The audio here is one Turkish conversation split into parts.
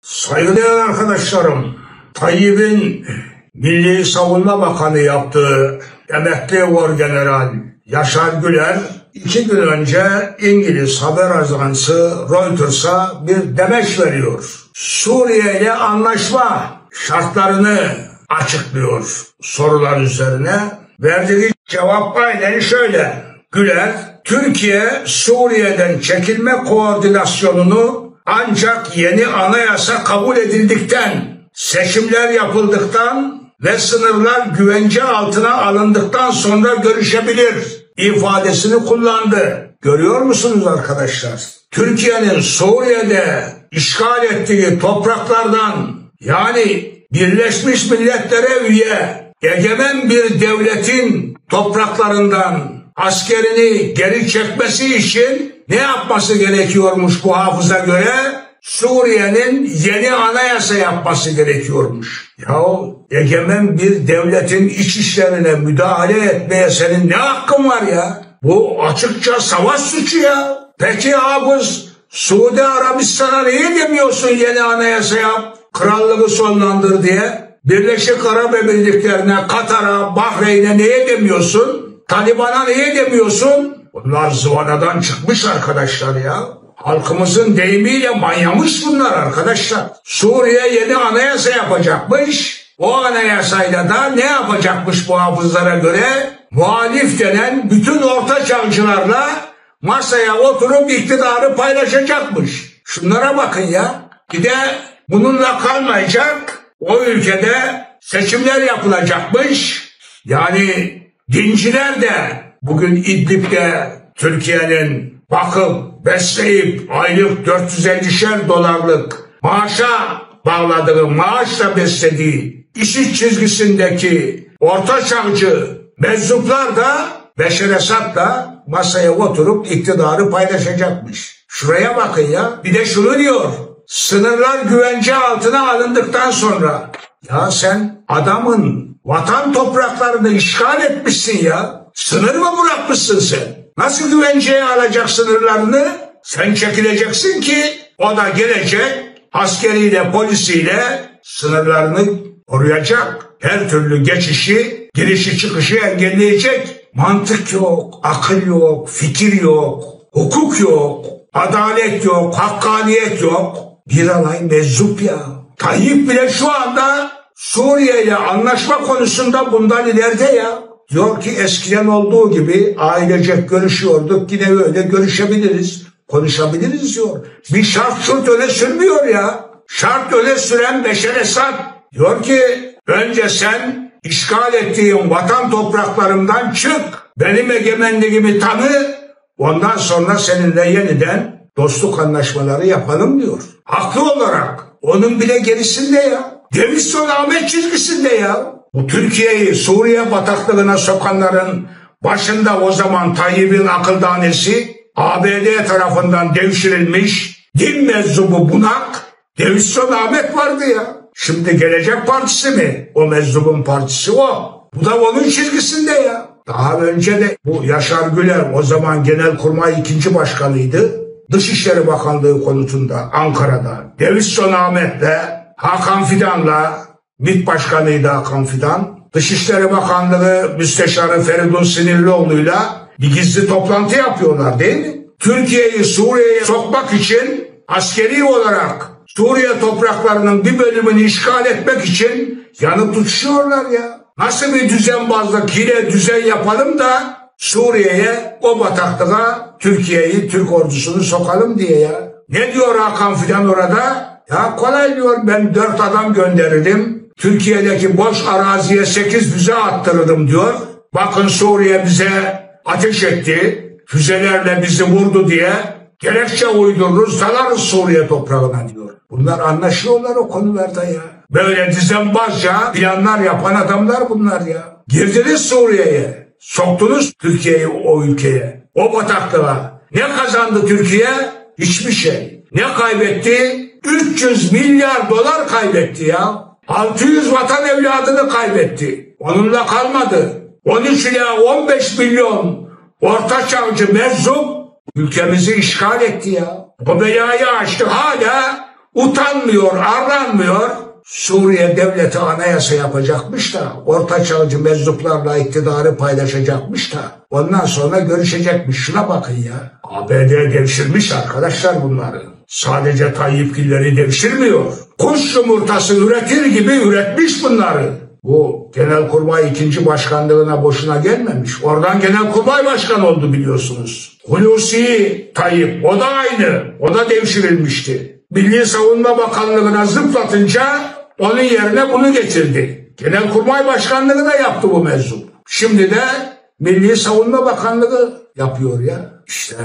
Saygıdeğer arkadaşlarım, Tayyip'in Milli Savunma Bakanı yaptığı emekli Orgeneral Yaşar Güler 2 gün önce İngiliz haber ajansı Reuters'a bir demeç veriyor. Suriye ile anlaşma şartlarını açıklıyor sorular üzerine. Verdiği cevap aynen şöyle. Güler, Türkiye Suriye'den çekilme koordinasyonunu ancak yeni anayasa kabul edildikten, seçimler yapıldıktan ve sınırlar güvence altına alındıktan sonra görüşebilir ifadesini kullandı. Görüyor musunuz arkadaşlar? Türkiye'nin Suriye'de işgal ettiği topraklardan, yani Birleşmiş Milletler'e üye egemen bir devletin topraklarından askerini geri çekmesi için ne yapması gerekiyormuş bu hafıza göre? Suriye'nin yeni anayasa yapması gerekiyormuş. Yahu egemen bir devletin iç işlerine müdahale etmeye senin ne hakkın var ya? Bu açıkça savaş suçu ya. Peki hafız, Suudi Arabistan'a niye demiyorsun yeni anayasa yap, krallığı sonlandır diye? Birleşik Arap Emirlikleri'ne, Katar'a, Bahreyn'e niye demiyorsun? Taliban'a niye demiyorsun? Bunlar zıvanadan çıkmış arkadaşlar ya. Halkımızın deyimiyle manyamış bunlar arkadaşlar. Suriye yeni anayasa yapacakmış. O anayasayla da ne yapacakmış bu hafızlara göre? Muhalif denen bütün orta çağcılarla masaya oturup iktidarı paylaşacakmış. Şunlara bakın ya. Bir de bununla kalmayacak. O ülkede seçimler yapılacakmış. Yani dinciler de bugün İdlib'de Türkiye'nin bakıp besleyip aylık 450'şer dolarlık maaşa bağladığı, maaşla beslediği IŞİD çizgisindeki orta çağcı meczuplar da Beşer Esad'la masaya oturup iktidarı paylaşacakmış. Şuraya bakın ya. Bir de şunu diyor. Sınırlar güvence altına alındıktan sonra. Ya sen adamın vatan topraklarını işgal etmişsin ya. Sınır mı bırakmışsın sen? Nasıl güvenceye alacak sınırlarını? Sen çekileceksin ki o da gelecek askeriyle, polisiyle sınırlarını koruyacak. Her türlü geçişi, girişi çıkışı engelleyecek. Mantık yok, akıl yok, fikir yok, hukuk yok, adalet yok, hakkaniyet yok. Bir alay meczup ya. Tayyip bile şu anda Suriye ile anlaşma konusunda bundan ileride ya. Diyor ki eskiden olduğu gibi ailecek görüşüyorduk, yine öyle görüşebiliriz, konuşabiliriz diyor. Bir şart öne sürmüyor ya. Şart öne süren Beşer Esad diyor ki önce sen işgal ettiğin vatan topraklarımdan çık, benim egemenliğimi tanı, ondan sonra seninle yeniden dostluk anlaşmaları yapalım diyor. Haklı olarak onun bile gerisinde ya. Deviz Ahmet çizgisinde ya. Bu Türkiye'yi Suriye bataklığına sokanların başında o zaman Tayyip'in akıldanesi ABD tarafından devşirilmiş din meczubu bunak Deviz Ahmet vardı ya. Şimdi Gelecek Partisi mi? O meczubun partisi o. Bu da onun çizgisinde ya. Daha önce de bu Yaşar Güler o zaman Genelkurmay 2. Başkanıydı. Dışişleri Bakanlığı konutunda Ankara'da Deviz Ahmet'le Hakan Fidan'la MİT Başkanıydı Hakan Fidan. Dışişleri Bakanlığı Müsteşarı Feridun Sinirlioğlu'yla bir gizli toplantı yapıyorlar değil mi? Türkiye'yi Suriye'ye sokmak için askeri olarak Suriye topraklarının bir bölümünü işgal etmek için yanıp tutuşuyorlar ya. Nasıl bir düzenbazlık, hile düzen yapalım da Suriye'ye o bataklığa Türkiye'yi, Türk ordusunu sokalım diye ya. Ne diyor Hakan Fidan orada? Ya kolay diyor, ben 4 adam gönderirdim. Türkiye'deki boş araziye 8 füze attırırdım diyor. Bakın Suriye bize ateş etti, füzelerle bizi vurdu diye gerekçe uydururuz, dalarız Suriye toprağına diyor. Bunlar anlaşıyorlar o konularda ya. Böyle düzenbazca planlar yapan adamlar bunlar ya. Girdiniz Suriye'ye, soktunuz Türkiye'yi o ülkeye, o bataklığa. Ne kazandı Türkiye? Hiçbir şey. Ne kaybetti? 300 milyar dolar kaybetti ya. 600 vatan evladını kaybetti. Onunla kalmadı. 13 ila 15 milyon orta çağcı meczup ülkemizi işgal etti ya. O belayı açtı, hala Utanmıyor, arlanmıyor. Suriye devleti anayasa yapacakmış da orta çağcı meczuplarla iktidarı paylaşacakmış da ondan sonra görüşecekmiş. Şuna bakın ya. ABD devşirmiş arkadaşlar bunları. Sadece Tayyipgilleri devşirmiyor. Kuş yumurtası üretir gibi üretmiş bunları. Bu Genelkurmay 2. Başkanlığına boşuna gelmemiş. Oradan Genelkurmay Başkanı oldu biliyorsunuz. Hulusi Tayyip o da aynı. O da devşirilmişti. Milli Savunma Bakanlığı'na zıplatınca onun yerine bunu getirdi. Genelkurmay Başkanlığı da yaptı bu meczup. Şimdi de Milli Savunma Bakanlığı yapıyor ya. İşte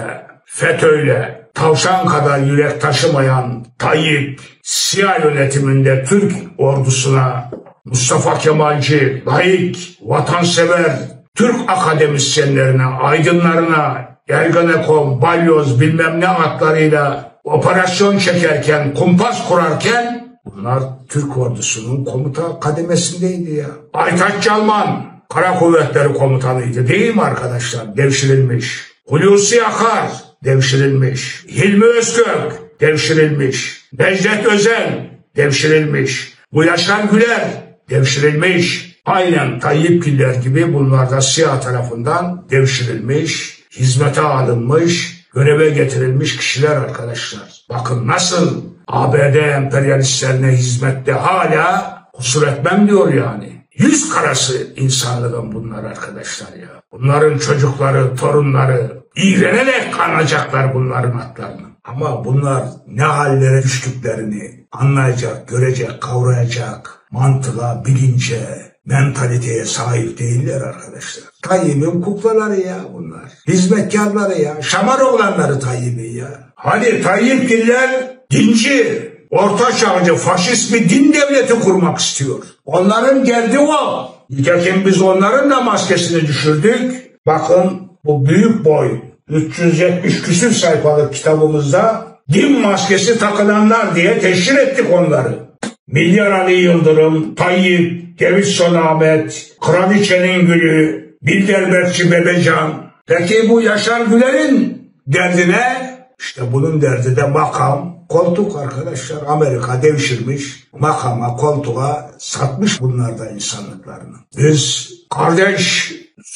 FETÖ'yle tavşan kadar yürek taşımayan Tayyip, siyah yönetiminde Türk ordusuna Mustafa Kemalci, laik, vatansever, Türk akademisyenlerine, aydınlarına, Ergenekon, balyoz bilmem ne atlarıyla operasyon çekerken, kumpas kurarken bunlar Türk ordusunun komuta kademesindeydi ya. Aytaç Çalman, Kara Kuvvetleri Komutanıydı değil mi arkadaşlar? Devşirilmiş. Hulusi Akar devşirilmiş. Hilmi Özkök devşirilmiş. Necdet Özel devşirilmiş. Bu Yaşar Güler devşirilmiş. Aynen Tayyipgiller gibi bunlar da siyah tarafından devşirilmiş, hizmete alınmış, göreve getirilmiş kişiler arkadaşlar. Bakın nasıl ABD emperyalistlerine hizmette hala kusur etmem diyor yani. Yüz karası insanlığın bunlar arkadaşlar ya. Bunların çocukları, torunları iğrenerek kanacaklar bunların atlarını. Ama bunlar ne hallere düştüklerini anlayacak, görecek, kavrayacak mantığa, bilince, mentaliteye sahip değiller arkadaşlar. Tayyip'in kuklaları ya bunlar. Hizmetkarları ya. Şamar oğlanları Tayyip'in ya. Hadi Tayyipgiller dinci, orta çağcı, faşist bir din devleti kurmak istiyor. Onların geldi o. Nitekim biz onların da maskesini düşürdük. Bakın bu büyük boy 370 küsür sayfalık kitabımızda din maskesi takılanlar diye teşhir ettik onları. Milyar Ali Yıldırım, Tayyip, Gevitson Ahmet, Kraliçenin Gülü, Bilderbekçi Bebecan. Peki bu Yaşar Güler'in derdi ne? İşte bunun derdi de makam, koltuk arkadaşlar. Amerika devşirmiş, makama, koltuğa satmış bunlar da insanlıklarını. Biz kardeş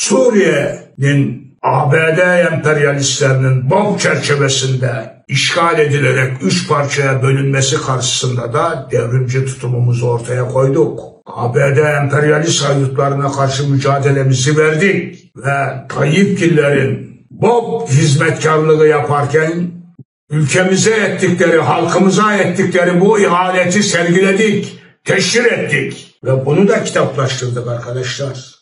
Suriye'nin ABD emperyalistlerinin bomb çerçevesinde işgal edilerek 3 parçaya bölünmesi karşısında da devrimci tutumumuzu ortaya koyduk. ABD emperyalist haydutlarına karşı mücadelemizi verdik ve Tayyipgillerin bomb hizmetkarlığı yaparken ülkemize ettikleri, halkımıza ettikleri bu ihaneti sergiledik, teşhir ettik ve bunu da kitaplaştırdık arkadaşlar.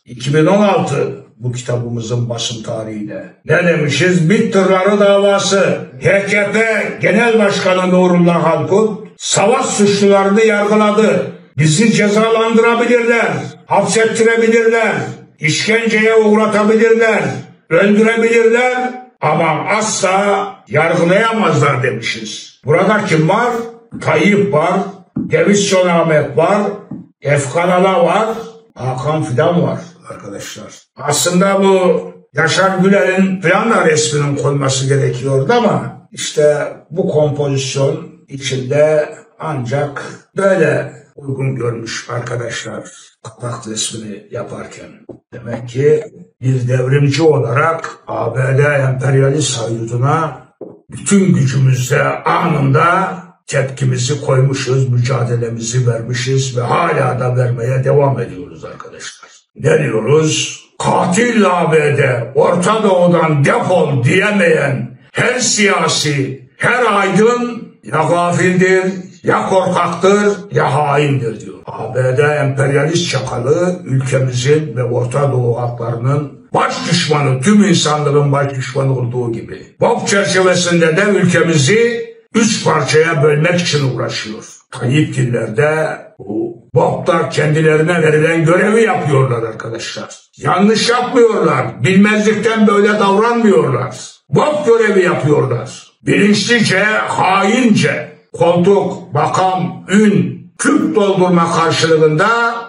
2016 bu kitabımızın basım tarihiyle. Ne demişiz? Bit Tırları davası. HKP Genel Başkanı Nurullah Halkut savaş suçlularını yargıladı. Bizi cezalandırabilirler, hapsettirebilirler, işkenceye uğratabilirler, öldürebilirler ama asla yargılayamazlar demişiz. Burada kim var? Tayyip var, Gevitson Ahmet var, Efkan Ala var, Hakan Fidan var arkadaşlar. Aslında bu Yaşar Güler'in planla resminin konması gerekiyordu ama işte bu kompozisyon içinde ancak böyle uygun görmüş arkadaşlar kapak resmini yaparken. Demek ki bir devrimci olarak ABD emperyalist haydutuna bütün gücümüzle anında tepkimizi koymuşuz, mücadelemizi vermişiz ve hala da vermeye devam ediyoruz arkadaşlar. Ne diyoruz? Katil ABD, Orta Doğu'dan defol diyemeyen her siyasi, her aydın ya gafildir, ya korkaktır, ya haindir diyor. ABD emperyalist çakalı ülkemizin ve Orta Doğu halklarının baş düşmanı, tüm insanlığın baş düşmanı olduğu gibi. BOP çerçevesinde de ülkemizi 3 parçaya bölmek için uğraşıyor. Tayyipgiller de bu BOP'ta kendilerine verilen görevi yapıyorlar arkadaşlar. Yanlış yapmıyorlar. Bilmezlikten böyle davranmıyorlar. BOP görevi yapıyorlar. Bilinçlice, haince koltuk, makam, ün, küp doldurma karşılığında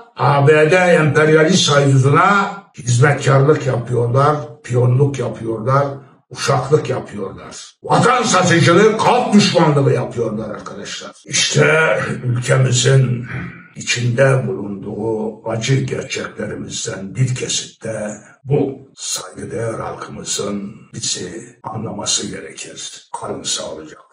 ABD emperyalist haydutuna hizmetkarlık yapıyorlar, piyonluk yapıyorlar. uşaklık yapıyorlar. Vatan satıcılığı, halk düşmanlığı yapıyorlar arkadaşlar. İşte ülkemizin içinde bulunduğu acı gerçeklerimizden bir kesitte bu saygıdeğer halkımızın bizi anlaması gerekir. Kalın sağlıcakla.